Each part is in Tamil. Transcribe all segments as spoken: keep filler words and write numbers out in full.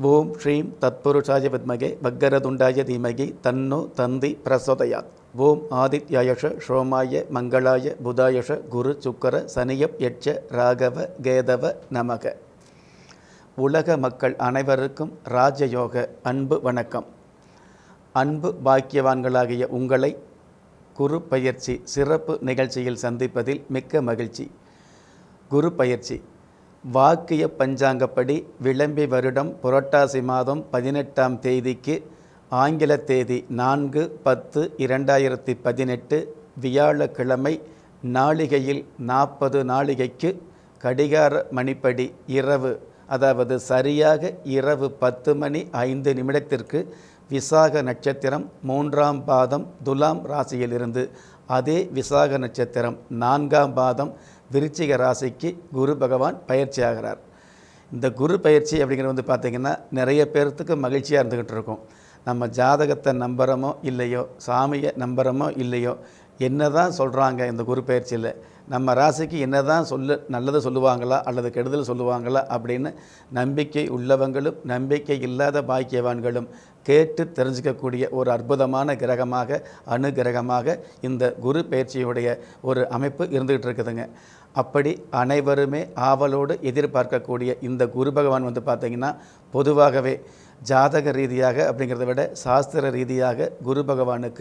ஓம் ஸ்ரீம் தத்புருஷாய வித்மகே வக்கரதுண்டாய தீமகி தன்னோ தந்தி பிரசோதயாத். ஓம் ஆதித்யாயஷ ஷோமாய மங்களாய புதாயஷ குரு சுக்கர சனியப் யட்ச ராகவ கேதவ நமக. உலக மக்கள் அனைவருக்கும் ராஜயோக அன்பு வணக்கம். அன்பு பாக்கியவான்களாகிய உங்களை குரு பயிற்சி சிறப்பு நிகழ்ச்சியில் சந்திப்பதில் மிக்க மகிழ்ச்சி. குரு பயிற்சி வாக்கிய பஞ்சாங்கப்படி விளம்பி வருடம் புரட்டாசி மாதம் பதினெட்டாம் தேதிக்கு ஆங்கில தேதி நான்கு பத்து இரண்டாயிரத்தி பதினெட்டு வியாழக்கிழமை நாளிகையில் நாற்பது நாளிகைக்கு கடிகார மணிப்படி இரவு, அதாவது சரியாக இரவு பத்து மணி ஐந்து நிமிடத்திற்கு விசாக நட்சத்திரம் மூன்றாம் பாதம் துலாம் ராசியிலிருந்து அதே விசாக நட்சத்திரம் நான்காம் பாதம் விருச்சிக ராசிக்கு குரு பகவான் பயிற்சி ஆகிறார். இந்த குரு பயிற்சி அப்படிங்கிறது வந்து பார்த்திங்கன்னா நிறைய பேர்த்துக்கு மகிழ்ச்சியாக இருந்துக்கிட்டு இருக்கும். நம்ம ஜாதகத்தை நம்புகிறோமோ இல்லையோ, சாமியை நம்புகிறோமோ இல்லையோ, என்ன தான் சொல்கிறாங்க இந்த குரு பயிற்சியில், நம்ம ராசிக்கு என்ன தான் சொல்ல நல்லது சொல்லுவாங்களா அல்லது கெடுதல் சொல்லுவாங்களா அப்படின்னு நம்பிக்கை உள்ளவங்களும் நம்பிக்கை இல்லாத பாக்கியவான்களும் கேட்டு தெரிஞ்சிக்கக்கூடிய ஒரு அற்புதமான கிரகமாக அணுகிரகமாக இந்த குரு பயிற்சியுடைய ஒரு அமைப்பு இருந்துகிட்டு இருக்குதுங்க. அப்படி அனைவருமே ஆவலோடு எதிர்பார்க்கக்கூடிய இந்த குரு பகவான் வந்து பார்த்திங்கன்னா பொதுவாகவே ஜாதக ரீதியாக அப்படிங்கிறத விட சாஸ்திர ரீதியாக குரு பகவானுக்கு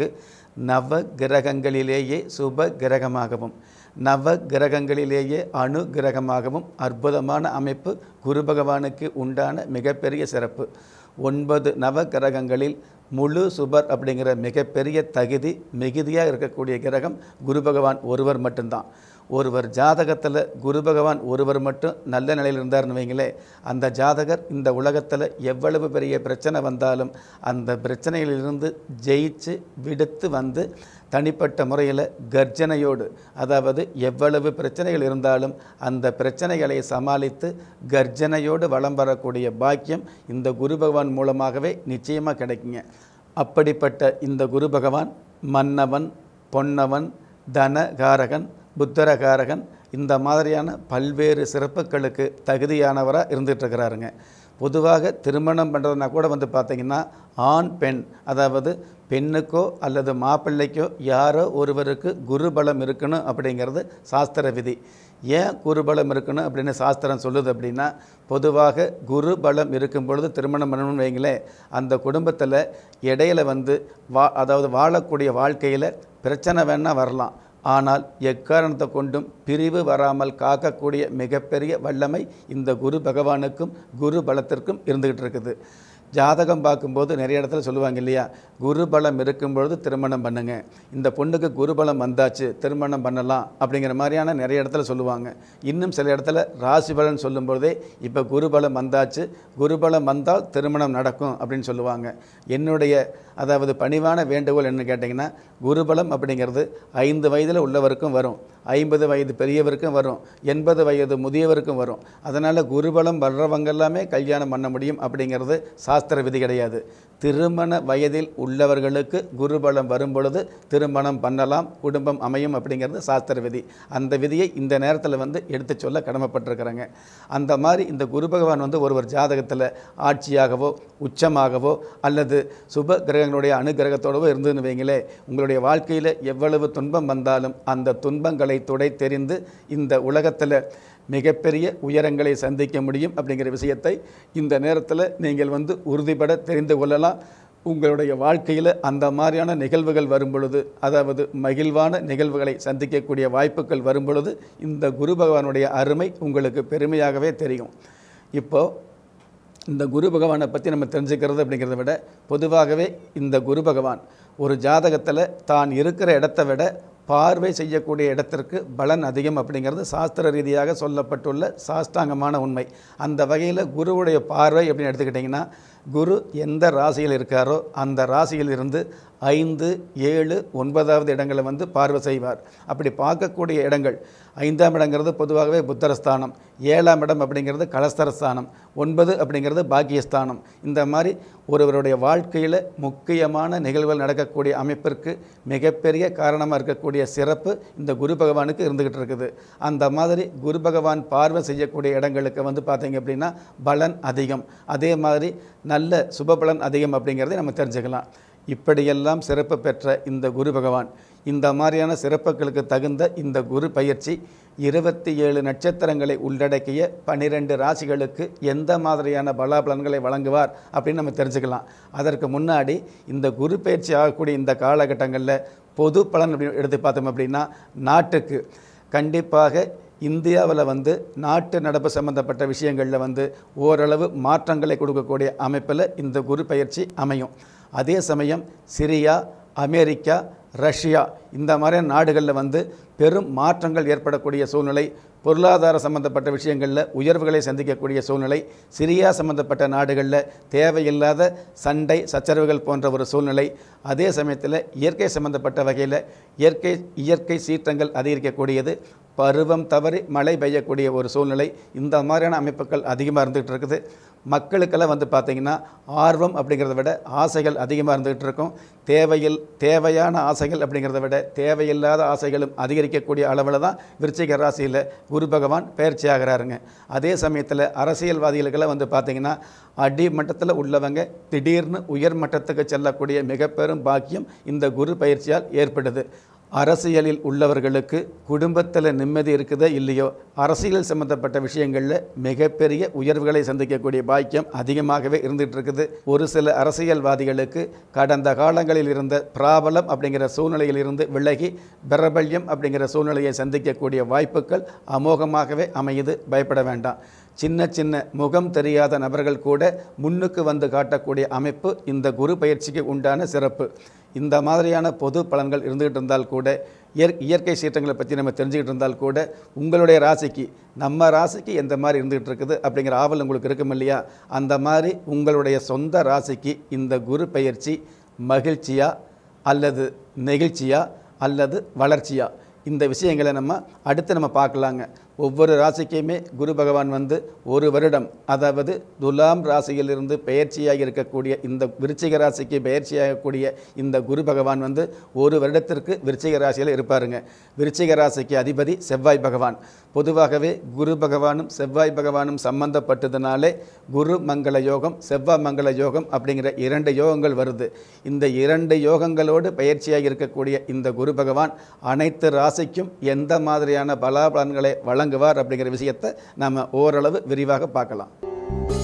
நவ கிரகங்களிலேயே சுப கிரகமாகவும் நவ கிரகங்களிலேயே அணு கிரகமாகவும் அற்புதமான அமைப்பு குரு பகவானுக்கு உண்டான மிகப்பெரிய சிறப்பு. ஒன்பது நவ கிரகங்களில் முழு சுபர் அப்படிங்கிற மிகப்பெரிய தகுதி மிகுதியாக இருக்கக்கூடிய கிரகம் குரு பகவான் ஒருவர் மட்டும்தான். ஒருவர் ஜாதகத்தில் குரு பகவான் ஒருவர் மட்டும் நல்ல நிலையில் இருந்தார்னு வைங்களே, அந்த ஜாதகர் இந்த உலகத்தில் எவ்வளவு பெரிய பிரச்சனை வந்தாலும் அந்த பிரச்சனையிலிருந்து ஜெயிச்சு விடுத்து வந்து தனிப்பட்ட முறையில் கர்ஜனையோடு, அதாவது எவ்வளவு பிரச்சனைகள் இருந்தாலும் அந்த பிரச்சனைகளை சமாளித்து கர்ஜனையோடு வலம் வரக்கூடிய பாக்கியம் இந்த குரு பகவான் மூலமாகவே நிச்சயமாக கிடைக்குங்க. அப்படிப்பட்ட இந்த குரு பகவான் மன்னவன், பொன்னவன், தனகாரகன், புத்தரகாரகன், இந்த மாதிரியான பல்வேறு சிறப்புகளுக்கு தகுதியானவராக இருந்துகிட்ருக்கிறாருங்க. பொதுவாக திருமணம் பண்ணுறதுனா கூட வந்து பார்த்திங்கன்னா ஆண் பெண், அதாவது பெண்ணுக்கோ அல்லது மாப்பிள்ளைக்கோ யாரோ ஒருவருக்கு குருபலம் இருக்கணும் அப்படிங்கிறது சாஸ்திர விதி. ஏன் குருபலம் இருக்கணும் அப்படின்னு சாஸ்திரம் சொல்லுது அப்படின்னா, பொதுவாக குரு பலம் இருக்கும் பொழுது திருமணம் பண்ணணும்னு வைங்களே, அந்த குடும்பத்தில் இடையில வந்து வா அதாவது வாழக்கூடிய வாழ்க்கையில் பிரச்சனை வேணால் வரலாம், ஆனால் எக்காரணத்தை கொண்டும் பிரிவு வராமல் காக்கக்கூடிய மிகப்பெரிய வல்லமை இந்த குரு பகவானுக்கும் குரு பலத்திற்கும் இருந்துகிட்டு இருக்குது. ஜாதகம் பார்க்கும்போது நிறைய இடத்துல சொல்லுவாங்க இல்லையா, குரு பலம் இருக்கும் பொழுது திருமணம் பண்ணுங்க, இந்த பொண்ணுக்கு குரு பலம் வந்தாச்சு திருமணம் பண்ணலாம் அப்படிங்கிற மாதிரியான நிறைய இடத்துல சொல்லுவாங்க. இன்னும் சில இடத்துல ராசி பலன் சொல்லும்பொழுதே இப்போ குரு பலம் வந்தாச்சு, குரு பலம் வந்தால் திருமணம் நடக்கும் அப்படின்னு சொல்லுவாங்க. என்னுடைய அதாவது பணிவான வேண்டுகோள் என்ன கேட்டிங்கன்னா, குருபலம் அப்படிங்கிறது ஐந்து வயதில் உள்ளவருக்கும் வரும், ஐம்பது வயது பெரியவருக்கும் வரும், எண்பது வயது முதியவருக்கும் வரும். அதனால் குருபலம் வர்றவங்க எல்லாமே கல்யாணம் பண்ண முடியும் அப்படிங்கிறது சாஸ்திர விதி கிடையாது. திருமண வயதில் உள்ளவர்களுக்கு குருபலம் வரும் பொழுது திருமணம் பண்ணலாம், குடும்பம் அமையும் அப்படிங்கிறது சாஸ்திர விதி. அந்த விதியை இந்த நேரத்தில் வந்து எடுத்து சொல்ல கடமைப்பட்டிருக்கிறாங்க. அந்த மாதிரி இந்த குரு பகவான் வந்து ஒருவர் ஜாதகத்தில் ஆட்சியாகவோ உச்சமாகவோ அல்லது சுப கிரகங்களுடைய அனுகிரகத்தோடவோ இருந்துன்னு வைங்களே, உங்களுடைய வாழ்க்கையில் எவ்வளவு துன்பம் வந்தாலும் அந்த துன்பங்களை துடை தெரிந்து இந்த உலகத்தில் மிகப்பெரிய உயரங்களை சந்திக்க முடியும் அப்படிங்கிற விஷயத்தை இந்த நேரத்தில் நீங்கள் வந்து உறுதிபட தெரிந்து கொள்ளலாம். உங்களுடைய வாழ்க்கையில் அந்த மாதிரியான நிகழ்வுகள் வரும் பொழுது, அதாவது மகிழ்வான நிகழ்வுகளை சந்திக்கக்கூடிய வாய்ப்புகள் வரும் பொழுது இந்த குரு பகவானுடைய அருமை உங்களுக்கு பெருமையாகவே தெரியும். இப்போது இந்த குரு பகவானை பற்றி நம்ம தெரிஞ்சுக்கிறது அப்படிங்கிறத விட, பொதுவாகவே இந்த குரு பகவான் ஒரு ஜாதகத்தில் தான் இருக்கிற இடத்தை விட பார்வை செய்யக்கூடிய இடத்திற்கு பலன் அதிகம் அப்படிங்கிறது சாஸ்திர ரீதியாக சொல்லப்பட்டுள்ள சாஸ்தாங்கமான உண்மை. அந்த வகையில் குருவுடைய பார்வை அப்படின்னு எடுத்துக்கிட்டிங்கன்னா, குரு எந்த ராசியில் இருக்காரோ அந்த ராசியில் இருந்து ஐந்து ஏழு ஒன்பதாவது இடங்களை வந்து பார்வை செய்வார். அப்படி பார்க்கக்கூடிய இடங்கள் ஐந்தாம் இடங்கிறது பொதுவாகவே புத்தரஸ்தானம், ஏழாம் இடம் அப்படிங்கிறது கலஸ்தரஸ்தானம், ஒன்பது அப்படிங்கிறது பாக்கியஸ்தானம். இந்த மாதிரி ஒருவருடைய வாழ்க்கையில் முக்கியமான நிகழ்வுகள் நடக்கக்கூடிய அமைப்பிற்கு மிகப்பெரிய காரணமாக இருக்கக்கூடிய சிறப்பு இந்த குரு பகவானுக்கு இருந்துக்கிட்டு இருக்குது. அந்த மாதிரி குரு பகவான் பார்வை செய்யக்கூடிய இடங்களுக்கு வந்து பார்த்திங்க அப்படின்னா பலன் அதிகம், அதே மாதிரி நல்ல சுபபலன் அதிகம் அப்படிங்கிறதை நம்ம தெரிஞ்சுக்கலாம். இப்படியெல்லாம் சிறப்பு பெற்ற இந்த குரு பகவான் இந்த மாதிரியான சிறப்புகளுக்கு தகுந்த இந்த குரு பயிற்சி இருபத்தி ஏழு நட்சத்திரங்களை உள்ளடக்கிய பன்னிரெண்டு ராசிகளுக்கு எந்த மாதிரியான பலாபலன்களை வழங்குவார் அப்படின்னு நம்ம தெரிஞ்சுக்கலாம். அதற்கு முன்னாடி இந்த குரு பயிற்சி ஆகக்கூடிய இந்த காலகட்டங்களில் பொது பலன் அப்படி எடுத்து பார்த்தோம் அப்படின்னா நாட்டுக்கு கண்டிப்பாக இந்தியாவில் வந்து நாட்டு நடப்பு சம்பந்தப்பட்ட விஷயங்களில் வந்து ஓரளவு மாற்றங்களை கொடுக்கக்கூடிய அமைப்பில் இந்த குரு பயிற்சி அமையும். அதே சமயம் சிரியா, அமெரிக்கா, ரஷ்யா இந்த மாதிரியான நாடுகளில் வந்து பெரும் மாற்றங்கள் ஏற்படக்கூடிய சூழ்நிலை, பொருளாதார சம்பந்தப்பட்ட விஷயங்களில் உயர்வுகளை சந்திக்கக்கூடிய சூழ்நிலை, சிரியா சம்பந்தப்பட்ட நாடுகளில் தேவையில்லாத சண்டை சச்சரவுகள் போன்ற ஒரு சூழ்நிலை, அதே சமயத்தில் இயற்கை சம்பந்தப்பட்ட வகையில் இயற்கை இயற்கை சீற்றங்கள் அதிகரிக்கக்கூடியது, பருவம் தவறி மழை பெய்யக்கூடிய ஒரு சூழ்நிலை, இந்த மாதிரியான அமைப்புகள் அதிகமாக இருந்துகிட்டு இருக்குது. மக்களுக்கெல்லாம் வந்து பார்த்திங்கன்னா ஆர்வம் அப்படிங்கிறத விட ஆசைகள் அதிகமாக இருந்துகிட்டு இருக்கும். தேவையில் தேவையான ஆசைகள் அப்படிங்கிறத விட தேவையில்லாத ஆசைகளும் அதிகரிக்கக்கூடிய அளவில் தான் விருச்சிக ராசியில் குரு பகவான் பயிற்சி ஆகிறாருங்க. அதே சமயத்தில் அரசியல்வாதிகளுக்கெல்லாம் வந்து பார்த்திங்கன்னா அடிமட்டத்தில் உள்ளவங்க திடீர்னு உயர் மட்டத்துக்கு செல்லக்கூடிய மிக பெரும் பாக்கியம் இந்த குரு பயிற்சியால் ஏற்படுது. அரசியலில் உள்ளவர்களுக்கு குடும்பத்தில் நிம்மதி இருக்குதோ இல்லையோ, அரசியல் சம்பந்தப்பட்ட விஷயங்களில் மிகப்பெரிய உயர்வுகளை சந்திக்கக்கூடிய பாக்கியம் அதிகமாகவே இருந்துகிட்டு இருக்குது. ஒரு சில அரசியல்வாதிகளுக்கு கடந்த காலங்களில் இருந்த பிராபலம் அப்படிங்கிற சூழ்நிலையில் இருந்து விலகி பிரபல்யம் அப்படிங்கிற சூழ்நிலையை சந்திக்கக்கூடிய வாய்ப்புகள் அமோகமாகவே அமையுது. பயப்பட வேண்டாம். சின்ன சின்ன முகம் தெரியாத நபர்கள் கூட முன்னுக்கு வந்து காட்டக்கூடிய அமைப்பு இந்த குரு பயிற்சிக்கு உண்டான சிறப்பு. இந்த மாதிரியான பொது பலன்கள் இருந்துகிட்டு இருந்தால் கூட, இயற் இயற்கை சீற்றங்களை பற்றி நம்ம தெரிஞ்சுக்கிட்டு இருந்தால் கூட, உங்களுடைய ராசிக்கு நம்ம ராசிக்கு எந்த மாதிரி இருந்துகிட்டு இருக்குது அப்படிங்கிற ஆவல் உங்களுக்கு இருக்கும் இல்லையா, அந்த மாதிரி உங்களுடைய சொந்த ராசிக்கு இந்த குரு பயிற்சி மகிழ்ச்சியா அல்லது நெகிழ்ச்சியா அல்லது வளர்ச்சியா, இந்த விஷயங்களை நம்ம அடுத்து நம்ம பார்க்கலாங்க. ஒவ்வொரு ராசிக்குமே குரு பகவான் வந்து ஒரு வருடம், அதாவது துலாம் ராசியிலிருந்து பயிற்சியாக இருக்கக்கூடிய இந்த விருச்சிக ராசிக்கு பயிற்சியாகக்கூடிய இந்த குரு பகவான் வந்து ஒரு வருடத்திற்கு விருச்சிக ராசியில் இருப்பாருங்க. விருச்சிக ராசிக்கு அதிபதி செவ்வாய் பகவான். பொதுவாகவே குரு பகவானும் செவ்வாய் பகவானும் சம்பந்தப்பட்டதுனாலே குரு மங்கள யோகம், செவ்வாய் மங்கள யோகம் அப்படிங்கிற இரண்டு யோகங்கள் வருது. இந்த இரண்டு யோகங்களோடு பயிற்சியாக இருக்கக்கூடிய இந்த குரு பகவான் அனைத்து ராசிக்கும் எந்த மாதிரியான பலாபலன்களை வழங்குவார் அப்படிங்கிற விஷயத்தை நம்ம ஓரளவு விரிவாக பார்க்கலாம்.